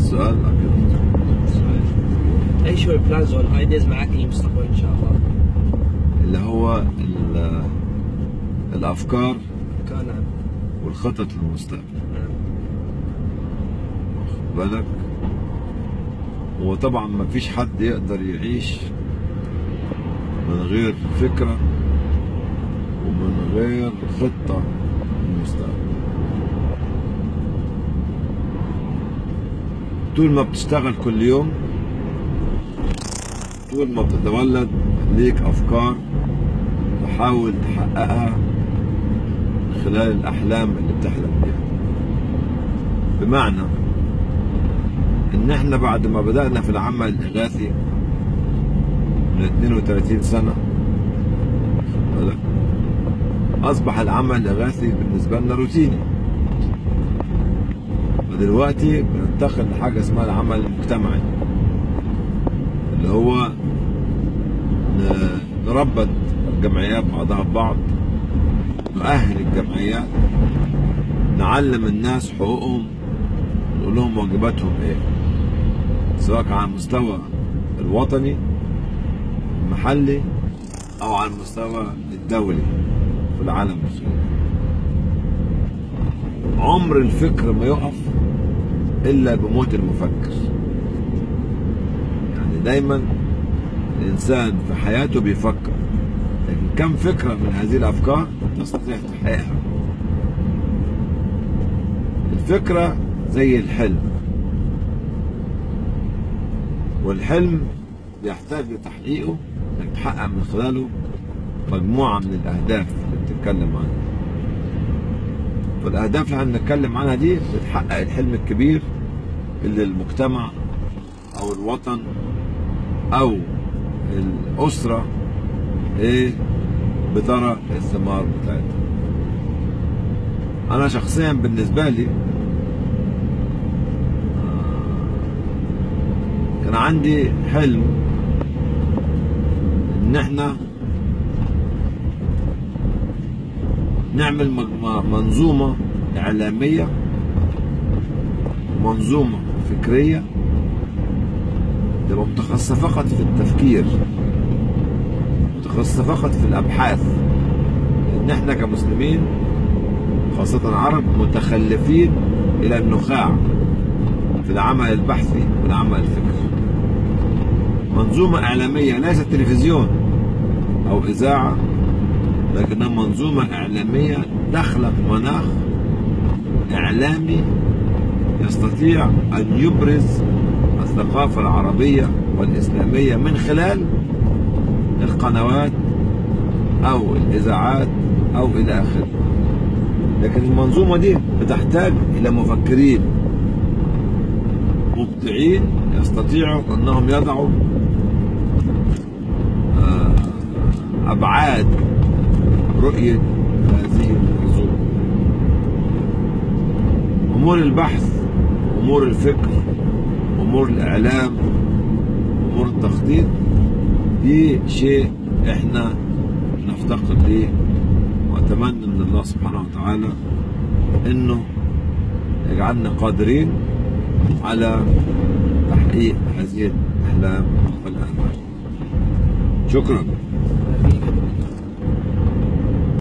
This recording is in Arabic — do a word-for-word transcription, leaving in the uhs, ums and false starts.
السؤال اي شو البلانز والايديز معك للمستقبل ان شاء الله؟ اللي هو الافكار كان نعم. والخطط للمستقبل. نعم. واخد بالك؟ وطبعا ما فيش حد يقدر يعيش من غير فكرة ومن غير خطة للمستقبل. طول ما بتشتغل كل يوم، طول ما بتتولد ليك أفكار تحاول تحققها خلال الأحلام اللي بتحلم بيها. بمعنى إن إحنا بعد ما بدأنا في العمل الإغاثي من اثنين وثلاثين سنة، أصبح العمل الإغاثي بالنسبة لنا روتيني. ودلوقتي بننتقل لحاجة اسمها العمل المجتمعي، اللي هو نربط الجمعيات بعضها ببعض، نؤهل الجمعيات، نعلم الناس حقوقهم، نقول لهم واجباتهم ايه، سواء على المستوى الوطني المحلي او على المستوى الدولي في العالم الخارجي. عمر الفكر ما يقف الا بموت المفكر. يعني دايما الانسان في حياته بيفكر، لكن كم فكرة من هذه الافكار تستطيع تحقيقها؟ الفكرة زي الحلم، والحلم بيحتاج لتحقيقه انك تحقق من خلاله مجموعة من الاهداف اللي بتتكلم عنها. فالاهداف اللي هنتكلم عنها دي بتحقق الحلم الكبير اللي المجتمع او الوطن او الاسرة ايه بترى الثمار بتاعتها. انا شخصيا بالنسبة لي كان عندي حلم ان احنا نعمل منظومة اعلامية ومنظومة فكرية تبقى متخصصة فقط في التفكير، متخصصة فقط في الابحاث، لان احنا كمسلمين خاصة العرب متخلفين الى النخاع في العمل البحثي والعمل الفكري. منظومة اعلامية ليست تلفزيون او اذاعة، لكنها منظومة اعلامية تخلق مناخ اعلامي يستطيع ان يبرز الثقافة العربية والاسلامية من خلال القنوات او الاذاعات او الى اخره. لكن المنظومة دي بتحتاج الى مفكرين مبدعين يستطيعوا انهم يضعوا ابعاد رؤية هذه المنظومة. امور البحث، امور الفكر، امور الاعلام، امور التخطيط، دي شيء احنا نفتقر ليه، واتمنى من الله سبحانه وتعالى انه يجعلنا قادرين على تحقيق هذه الاحلام والامال. شكرا.